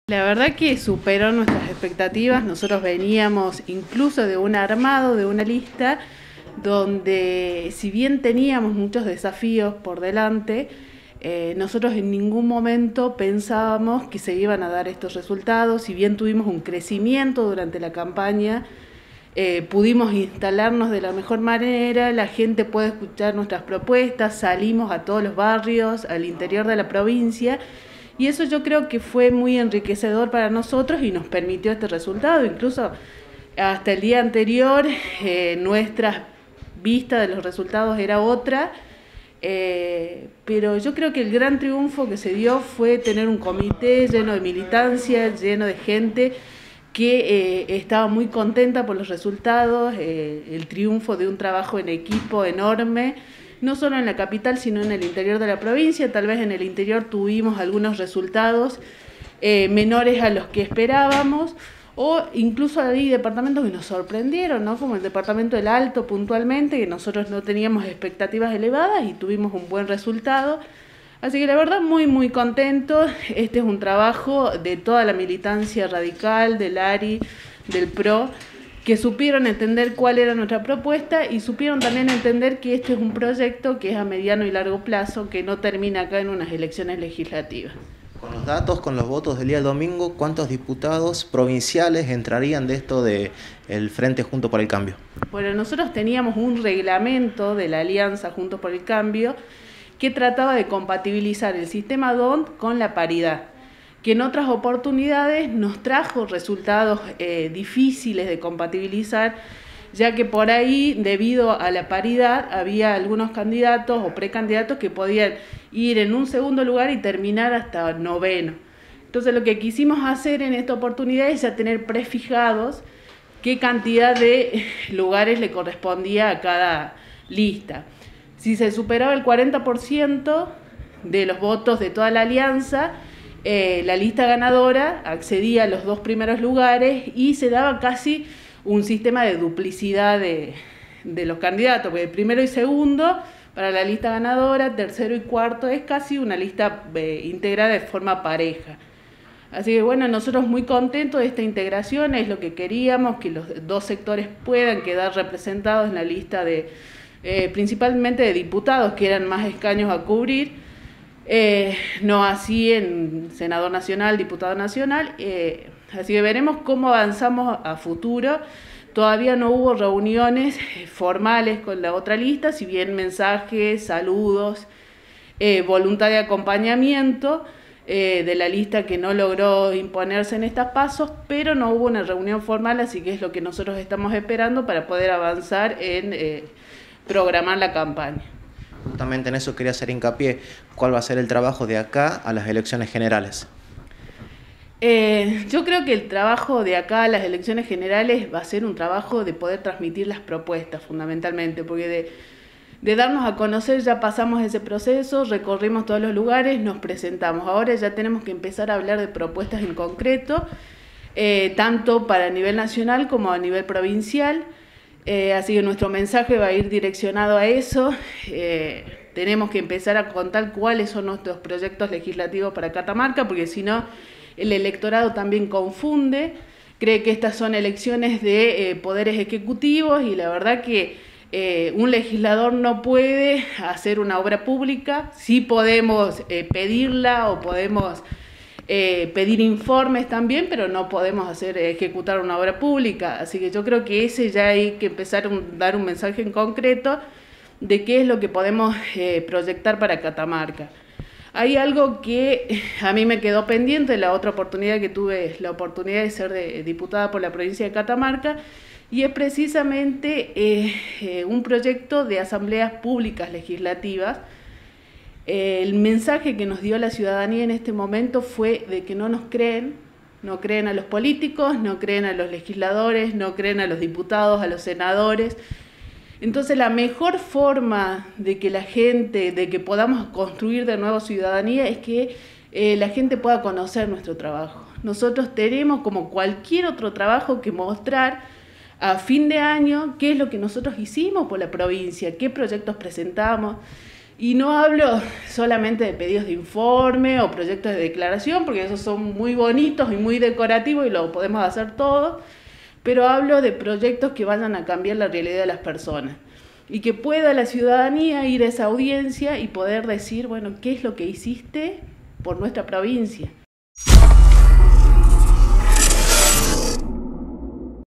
La verdad que superó nuestras expectativas. Nosotros veníamos incluso de un armado, de una lista, donde si bien teníamos muchos desafíos por delante, nosotros en ningún momento pensábamos que se iban a dar estos resultados. Si bien tuvimos un crecimiento durante la campaña, pudimos instalarnos de la mejor manera, la gente puede escuchar nuestras propuestas, salimos a todos los barrios, al interior de la provincia, y eso yo creo que fue muy enriquecedor para nosotros y nos permitió este resultado. Incluso hasta el día anterior nuestra vista de los resultados era otra, pero yo creo que el gran triunfo que se dio fue tener un comité lleno de militancia, lleno de gente que estaba muy contenta por los resultados, el triunfo de un trabajo en equipo enorme, no solo en la capital, sino en el interior de la provincia. Tal vez en el interior tuvimos algunos resultados menores a los que esperábamos, o incluso hay departamentos que nos sorprendieron, ¿no? Como el departamento del Alto puntualmente, que nosotros no teníamos expectativas elevadas y tuvimos un buen resultado. Así que la verdad muy contentos. Este es un trabajo de toda la militancia radical, del ARI, del PRO, que supieron entender cuál era nuestra propuesta y supieron también entender que este es un proyecto que es a mediano y largo plazo, que no termina acá en unas elecciones legislativas. Con los datos, con los votos del día del domingo, ¿cuántos diputados provinciales entrarían de esto del Frente Juntos por el Cambio? Bueno, nosotros teníamos un reglamento de la Alianza Juntos por el Cambio que trataba de compatibilizar el sistema DONT con la paridad, que en otras oportunidades nos trajo resultados difíciles de compatibilizar, ya que por ahí, debido a la paridad, había algunos candidatos o precandidatos que podían ir en un segundo lugar y terminar hasta noveno. Entonces lo que quisimos hacer en esta oportunidad es ya tener prefijados qué cantidad de lugares le correspondía a cada lista. Si se superaba el 40% de los votos de toda la alianza, la lista ganadora accedía a los 2 primeros lugares y se daba casi un sistema de duplicidad de los candidatos, porque el primero y segundo para la lista ganadora, tercero y cuarto es casi una lista integrada de forma pareja. Así que bueno, nosotros muy contentos de esta integración, es lo que queríamos, que los dos sectores puedan quedar representados en la lista de principalmente de diputados, que eran más escaños a cubrir, no así en senador nacional, diputado nacional, así que veremos cómo avanzamos a futuro. Todavía no hubo reuniones formales con la otra lista, si bien mensajes, saludos, voluntad de acompañamiento de la lista que no logró imponerse en estos pasos, pero no hubo una reunión formal, así que es lo que nosotros estamos esperando para poder avanzar en programar la campaña. Justamente en eso quería hacer hincapié. ¿Cuál va a ser el trabajo de acá a las elecciones generales? Yo creo que el trabajo de acá a las elecciones generales va a ser un trabajo de poder transmitir las propuestas fundamentalmente, porque de darnos a conocer ya pasamos ese proceso, recorrimos todos los lugares, nos presentamos. Ahora ya tenemos que empezar a hablar de propuestas en concreto, tanto para nivel nacional como a nivel provincial. Así que nuestro mensaje va a ir direccionado a eso. Tenemos que empezar a contar cuáles son nuestros proyectos legislativos para Catamarca, porque si no, el electorado también confunde, cree que estas son elecciones de poderes ejecutivos, y la verdad que un legislador no puede hacer una obra pública. Sí podemos pedirla o podemos pedir informes también, pero no podemos ejecutar una obra pública. Así que yo creo que ese ya hay que empezar a dar un mensaje en concreto de qué es lo que podemos proyectar para Catamarca. Hay algo que a mí me quedó pendiente, la otra oportunidad que tuve, la oportunidad de ser diputada por la provincia de Catamarca, y es precisamente un proyecto de asambleas públicas legislativas. El mensaje que nos dio la ciudadanía en este momento fue de que no nos creen, no creen a los políticos, no creen a los legisladores, no creen a los diputados, a los senadores. Entonces la mejor forma de que la gente, de que podamos construir de nuevo ciudadanía, es que la gente pueda conocer nuestro trabajo. Nosotros tenemos, como cualquier otro trabajo, que mostrar a fin de año qué es lo que nosotros hicimos por la provincia, qué proyectos presentamos, Y no hablo solamente de pedidos de informe o proyectos de declaración, porque esos son muy bonitos y muy decorativos y lo podemos hacer todo, pero hablo de proyectos que vayan a cambiar la realidad de las personas y que pueda la ciudadanía ir a esa audiencia y poder decir, bueno, ¿qué es lo que hiciste por nuestra provincia?